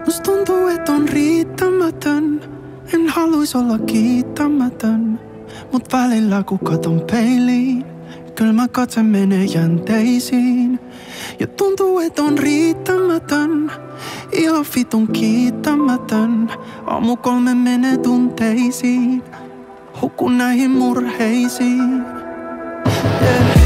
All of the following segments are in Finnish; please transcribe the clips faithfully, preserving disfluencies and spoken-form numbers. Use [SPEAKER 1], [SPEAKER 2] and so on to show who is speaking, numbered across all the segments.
[SPEAKER 1] Musta tuntuu, et on riittämätön. En haluis olla kiittämätön. Mut välillä kun katon peiliin, kylmä katse menee jänteisiin. Ja tuntuu, et on riittämätön. Ihan vitun kiittämätön. Aamu kolme menee tunteisiin. Hukun näihin murheisiin. Yeah.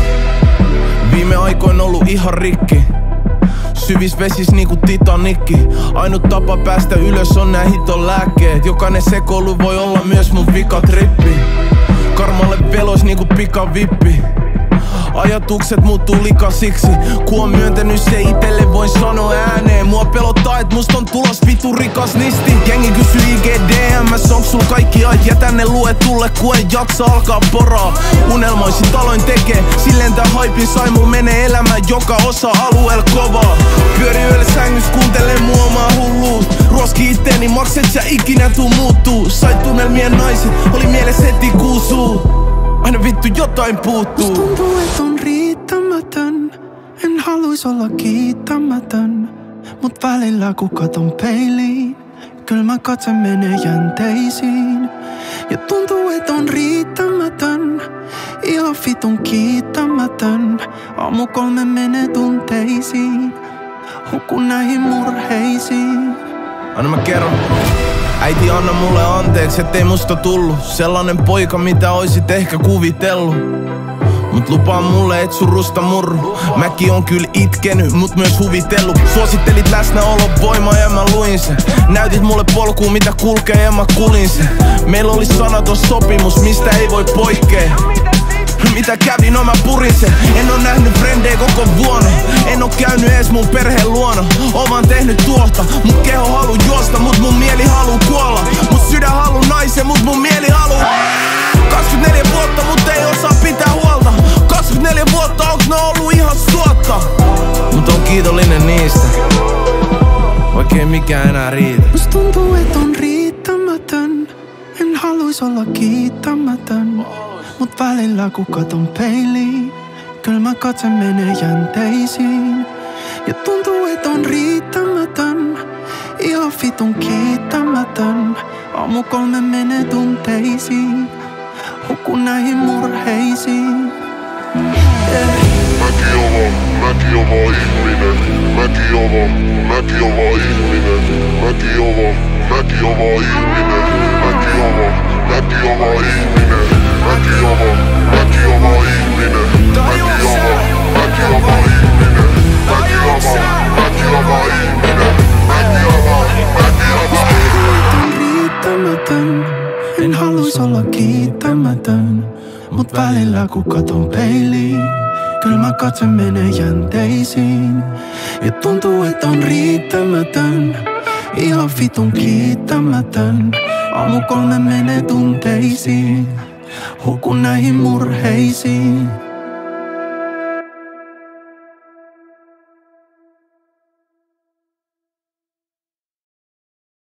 [SPEAKER 2] Viime aikoin ollut ihan rikki. Syvis vesis niinku Titanikki. Ainut tapa päästä ylös on nää hiton lääkkeet. Jokainen sekoilu voi olla myös mun vikatrippi. Karmalle velois niinku pikavippi. Ajatukset muuttuu likasiksi. Ku on myöntänyt se itelle voin sanoa ääneen. Mua pelottaa et musta on tulos vitu rikas nisti. Jengi kysyy I G D M:s onks sul kaikki ait. Jätä ne luetulle ku en jaksa alkaa poraa. Unelmoisin aloin tekee. Silleen tää haipin sai mul menee elämä joka osa alueel kovaa. Pyöri yöllä sängys kuuntele mun omaa hulluus. Ruoski itteeni makset sä ikinä tuu muuttuu. Sait tunnelmien naiset oli mieles heti kuusuu. Aina vittu jotain puuttuu.
[SPEAKER 1] Musta tuntuu, et on riittämätön. En haluis olla kiittämätön. Mut välillä kun katon peiliin, kylmä katse menee jänteisiin. Ja tuntuu, et on riittämätön. Ihan vitun kiittämätön. Aamu kolme menee tunteisiin. Hukun näihin murheisiin.
[SPEAKER 2] Anna mä kerron. Äiti anna mulle anteeksi, ettei musta tullu sellainen poika, mitä oisit ehkä kuvitellut. Mut lupaa mulle, et surusta murru. Mäkin on kyl itkenyt, mut myös huvitellut. Suosittelit läsnäolon voimaa ja mä luin sen. Näytit mulle polkuun, mitä kulkee ja mä kulin sen. Meillä oli sanaton sopimus, mistä ei voi poikkea. Mitä kävi, no mä purin sen. En oo nähnyt frendejä koko vuonna. En oo käynyt ees mun perheen luona. Oon vaan tehnyt tuolta. Mut keho halu juosta, mut mun mieli halu kuolla. Mut sydän halu naisen, mut mun mieli halu kaksikymmentäneljä vuotta, mut ei osaa pitää huolta. kaksikymmentäneljä vuotta, onks ne ollu ihan suotta? Mut on kiitollinen niistä, vaikkei mikään enää riitä.
[SPEAKER 1] Musta tuntuu, et on riittämätön. En haluis olla kiittämätön. Mut välillä kun katon peiliin, kylmä katse menee jänteisiin. Ja tuntuu, et on riittämätön. Ihan vitun kiittämätön. Aamu kolme menee tunteisiin. Hukun näihin murheisiin. Yeah.
[SPEAKER 3] Mäki on vaan, mäki on vaan ihminen. Mäki on vaan, mäki on vaan ihminen. Mäki on vaan, mäki on vaan ihminen. Mäki on vaan, mäki on vaan ihminen. Mäki on vaan, mäki on vaan ihminen. Mäki on vaan, mäki on vaan ihminen. Mäki on vaan, mäki on vaan ihminen. Mäki on vaan, mäki on vaan ihminen.
[SPEAKER 1] Riittämätön. En haluis olla kiittämätön. Mut välillä kun katon peiliin, kylmä katse menee jänteisiin. Ja tuntuu, et on riittämätön. Ihan vitun kiittämätön. Aamu kolme menee tunteisiin. Hukun näihin murheisiin.